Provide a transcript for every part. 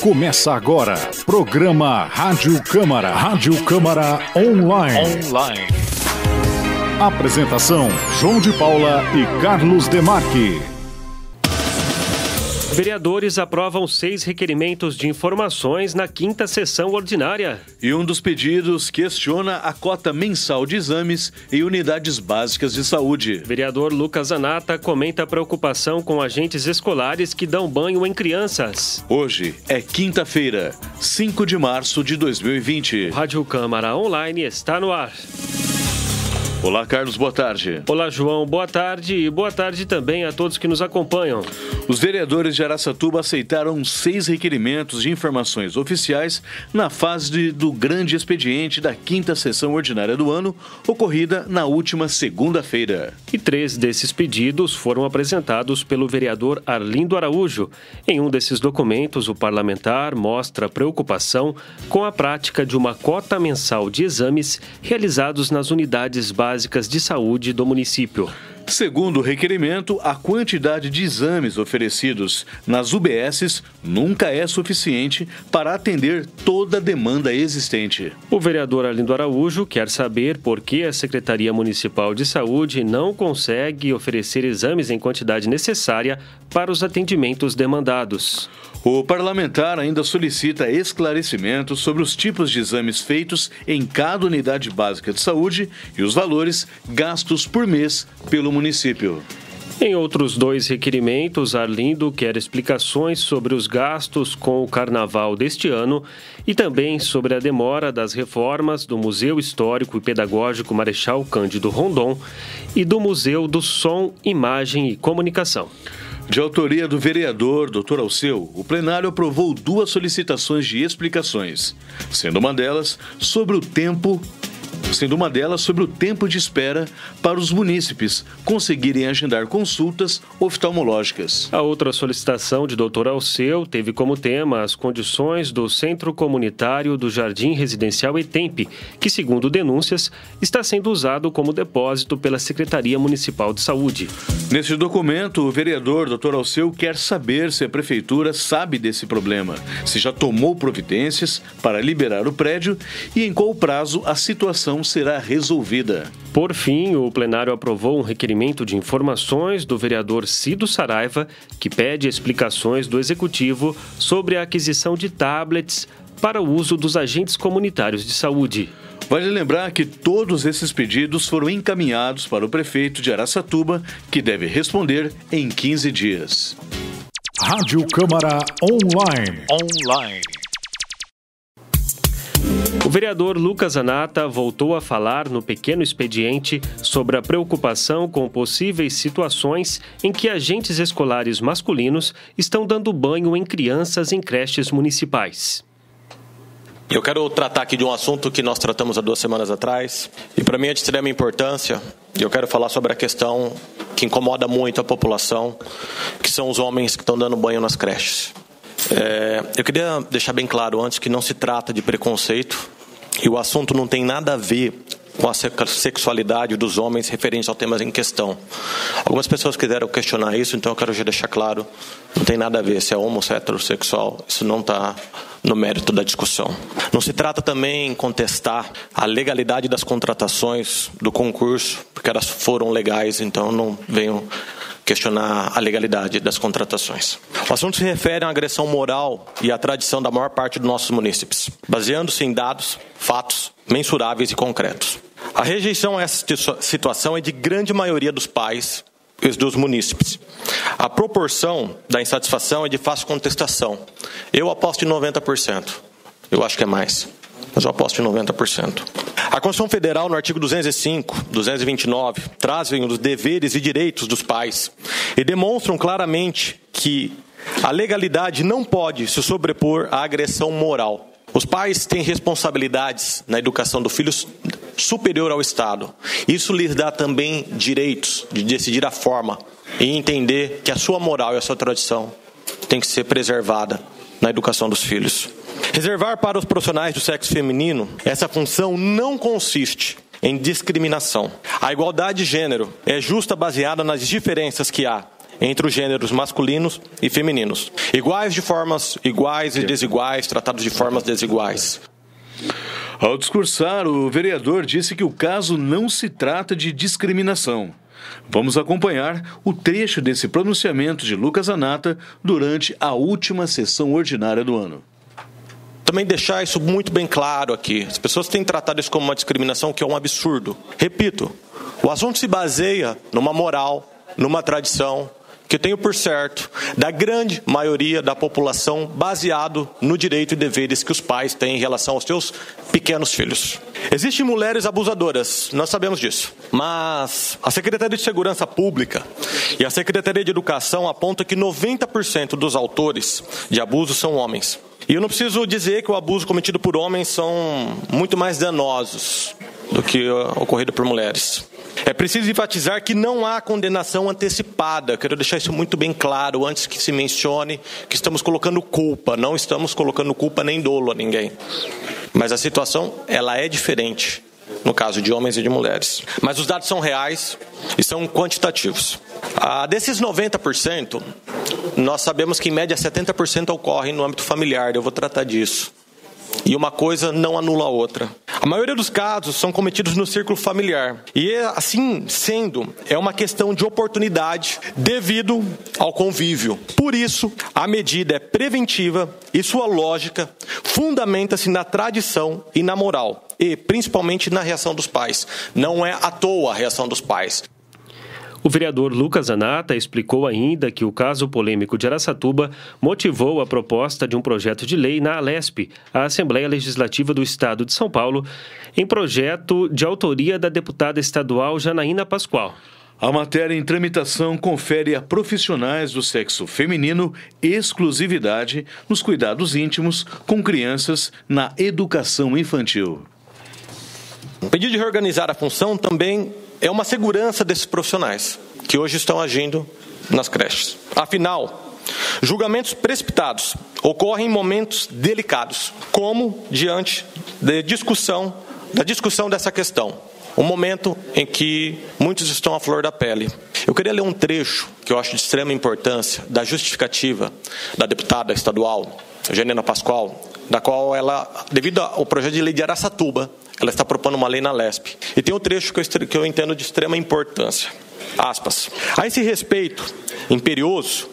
Começa agora, programa Rádio Câmara. Rádio Câmara Online. Apresentação, João de Paula e Carlos Demarque. Vereadores aprovam 6 requerimentos de informações na 5ª sessão ordinária. E um dos pedidos questiona a cota mensal de exames em unidades básicas de saúde. Vereador Lucas Zanata comenta a preocupação com agentes escolares que dão banho em crianças. Hoje é quinta-feira, 5 de março de 2020. Rádio Câmara Online está no ar. Olá, Carlos, boa tarde. Olá, João, boa tarde e boa tarde também a todos que nos acompanham. Os vereadores de Araçatuba aceitaram 6 requerimentos de informações oficiais na fase do grande expediente da 5ª sessão ordinária do ano, ocorrida na última segunda-feira. E 3 desses pedidos foram apresentados pelo vereador Arlindo Araújo. Em um desses documentos, o parlamentar mostra preocupação com a prática de uma cota mensal de exames realizados nas unidades básicas de saúde do município. Segundo o requerimento, a quantidade de exames oferecidos nas UBSs nunca é suficiente para atender toda a demanda existente. O vereador Arlindo Araújo quer saber por que a Secretaria Municipal de Saúde não consegue oferecer exames em quantidade necessária para os atendimentos demandados. O parlamentar ainda solicita esclarecimentos sobre os tipos de exames feitos em cada unidade básica de saúde e os valores gastos por mês pelo município. Em outros 2 requerimentos, Arlindo quer explicações sobre os gastos com o carnaval deste ano e também sobre a demora das reformas do Museu Histórico e Pedagógico Marechal Cândido Rondon e do Museu do Som, Imagem e Comunicação. De autoria do vereador Dr. Alceu, o plenário aprovou 2 solicitações de explicações, sendo uma delas sobre o tempo de espera para os munícipes conseguirem agendar consultas oftalmológicas. A outra solicitação de Dr. Alceu teve como tema as condições do Centro Comunitário do Jardim Residencial Etempe, que, segundo denúncias, está sendo usado como depósito pela Secretaria Municipal de Saúde. Nesse documento, o vereador Dr. Alceu quer saber se a Prefeitura sabe desse problema, se já tomou providências para liberar o prédio e em qual prazo a situação será resolvida. Por fim, o plenário aprovou um requerimento de informações do vereador Cido Saraiva, que pede explicações do Executivo sobre a aquisição de tablets para o uso dos agentes comunitários de saúde. Vale lembrar que todos esses pedidos foram encaminhados para o prefeito de Araçatuba, que deve responder em 15 dias. Rádio Câmara Online. O vereador Lucas Zanata voltou a falar no pequeno expediente sobre a preocupação com possíveis situações em que agentes escolares masculinos estão dando banho em crianças em creches municipais. Eu quero tratar aqui de um assunto que nós tratamos há 2 semanas atrás e para mim é de extrema importância. Eu quero falar sobre a questão que incomoda muito a população, que são os homens que estão dando banho nas creches. Eu queria deixar bem claro antes que não se trata de preconceito e o assunto não tem nada a ver com a sexualidade dos homens referentes ao tema em questão. Algumas pessoas quiseram questionar isso, então eu quero já deixar claro, não tem nada a ver se é homo ou heterossexual, isso não está no mérito da discussão. Não se trata também em contestar a legalidade das contratações do concurso, porque elas foram legais, então não venho questionar a legalidade das contratações. O assunto se refere à agressão moral e à tradição da maior parte dos nossos munícipes, baseando-se em dados, fatos mensuráveis e concretos. A rejeição a essa situação é de grande maioria dos pais e dos munícipes. A proporção da insatisfação é de fácil contestação. Eu aposto em 90%. Eu acho que é mais, mas eu aposto em 90%. A Constituição Federal, no artigo 205, 229, trazem os deveres e direitos dos pais e demonstram claramente que a legalidade não pode se sobrepor à agressão moral. Os pais têm responsabilidades na educação do filho superior ao Estado. Isso lhes dá também direitos de decidir a forma e entender que a sua moral e a sua tradição tem que ser preservada na educação dos filhos. Reservar para os profissionais do sexo feminino essa função não consiste em discriminação. A igualdade de gênero é justa baseada nas diferenças que há entre os gêneros masculinos e femininos. Iguais de formas iguais e desiguais, tratados de formas desiguais. Ao discursar, o vereador disse que o caso não se trata de discriminação. Vamos acompanhar o trecho desse pronunciamento de Lucas Zanata durante a última sessão ordinária do ano. Também deixar isso muito bem claro aqui. As pessoas têm tratado isso como uma discriminação, que é um absurdo. Repito, o assunto se baseia numa moral, numa tradição, que eu tenho por certo, da grande maioria da população, baseado no direito e deveres que os pais têm em relação aos seus pequenos filhos. Existem mulheres abusadoras, nós sabemos disso, mas a Secretaria de Segurança Pública e a Secretaria de Educação apontam que 90% dos autores de abuso são homens. E eu não preciso dizer que o abuso cometido por homens são muito mais danosos do que ocorrido por mulheres. É preciso enfatizar que não há condenação antecipada. Quero deixar isso muito bem claro antes que se mencione que estamos colocando culpa. Não estamos colocando culpa nem dolo a ninguém. Mas a situação, ela é diferente no caso de homens e de mulheres. Mas os dados são reais e são quantitativos. Desses 90%, nós sabemos que em média 70% ocorrem no âmbito familiar. Eu vou tratar disso. E uma coisa não anula a outra. A maioria dos casos são cometidos no círculo familiar. E assim sendo, é uma questão de oportunidade devido ao convívio. Por isso, a medida é preventiva e sua lógica fundamenta-se na tradição e na moral. E principalmente na reação dos pais. Não é à toa a reação dos pais. O vereador Lucas Zanata explicou ainda que o caso polêmico de Araçatuba motivou a proposta de um projeto de lei na ALESP, a Assembleia Legislativa do Estado de São Paulo, em projeto de autoria da deputada estadual Janaína Pascoal. A matéria em tramitação confere a profissionais do sexo feminino exclusividade nos cuidados íntimos com crianças na educação infantil. O pedido de reorganizar a função também é uma segurança desses profissionais que hoje estão agindo nas creches. Afinal, julgamentos precipitados ocorrem em momentos delicados, como diante da discussão dessa questão. Um momento em que muitos estão à flor da pele. Eu queria ler um trecho que eu acho de extrema importância da justificativa da deputada estadual, Janaína Pascoal, da qual ela, devido ao projeto de lei de Araçatuba, ela está propondo uma lei na LESP. E tem um trecho que eu entendo de extrema importância. Aspas. A esse respeito, imperioso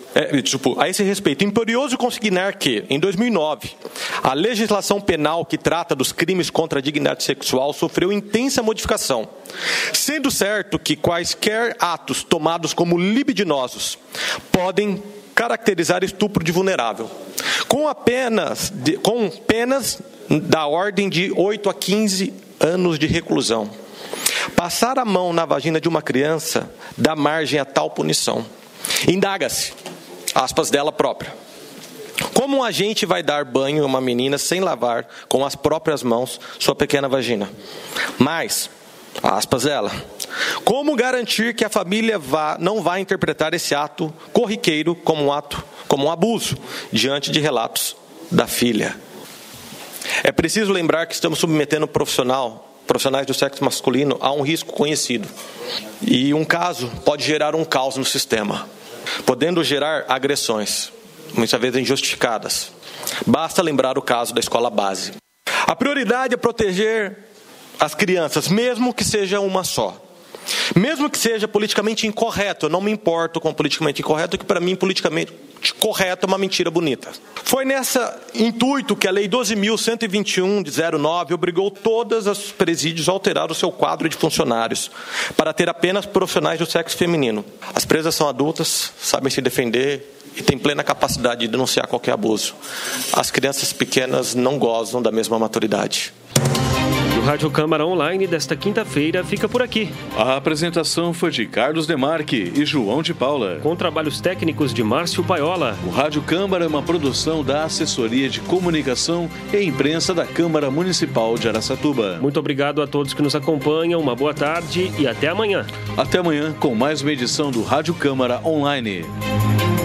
consignar que, em 2009, a legislação penal que trata dos crimes contra a dignidade sexual sofreu intensa modificação, sendo certo que quaisquer atos tomados como libidinosos podem caracterizar estupro de vulnerável, com penas da ordem de 8 a 15 anos de reclusão. Passar a mão na vagina de uma criança dá margem a tal punição. Indaga-se, aspas dela própria, como um agente vai dar banho a uma menina sem lavar com as próprias mãos sua pequena vagina? Mas, aspas dela, como garantir que a família não vai interpretar esse ato corriqueiro como um abuso, diante de relatos da filha? É preciso lembrar que estamos submetendo profissionais do sexo masculino a um risco conhecido. E um caso pode gerar um caos no sistema, podendo gerar agressões, muitas vezes injustificadas. Basta lembrar o caso da escola base. A prioridade é proteger as crianças, mesmo que seja uma só. Mesmo que seja politicamente incorreto, eu não me importo com politicamente incorreto, que para mim politicamente correto é uma mentira bonita. Foi nesse intuito que a Lei 12.121 de 09 obrigou todos os presídios a alterar o seu quadro de funcionários para ter apenas profissionais do sexo feminino. As presas são adultas, sabem se defender e têm plena capacidade de denunciar qualquer abuso. As crianças pequenas não gozam da mesma maturidade. O Rádio Câmara Online desta quinta-feira fica por aqui. A apresentação foi de Carlos Demarque e João de Paula, com trabalhos técnicos de Márcio Paiola. O Rádio Câmara é uma produção da Assessoria de Comunicação e Imprensa da Câmara Municipal de Araçatuba. Muito obrigado a todos que nos acompanham, uma boa tarde e até amanhã. Até amanhã com mais uma edição do Rádio Câmara Online.